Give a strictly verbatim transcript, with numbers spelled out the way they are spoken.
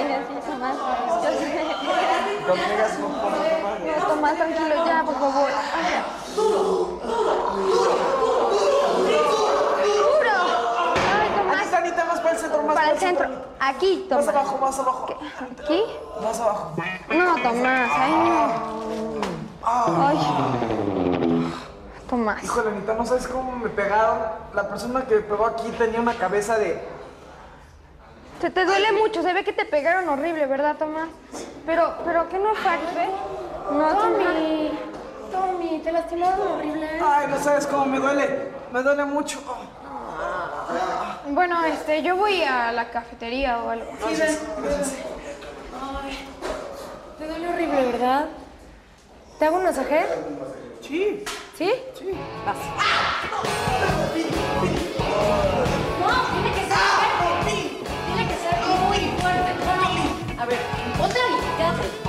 sí, Tomás. Yo sé. No me digas por favor, Tomás. No, Tomás, tranquilo, ya, por favor. ¡Duro! ¡Ay, Tomás! Anita, Anita, más para el centro, más para el centro. Aquí, Tomás. Más abajo, más abajo. ¿Aquí? Más abajo. No, Tomás, ahí no. Ay. Tomás. Híjole, Anita, no sabes cómo me pegaron. La persona que me pegó aquí tenía una cabeza de... Se te duele mucho, se ve que te pegaron horrible, ¿verdad, Tomás? Pero, pero, ¿qué no fracture? No, Tommy, Tommy, te lastimaron horrible. Ay, no sabes cómo me duele. Me duele mucho. Bueno, este, yo voy a la cafetería o algo. Sí, ven. Ay, te duele horrible, ¿verdad? ¿Te hago un masaje? Sí. ¿Sí? Sí. Vas. No, tiene que ser fuerte. Tiene que ser muy fuerte. A ver, ponte ahí, quédate.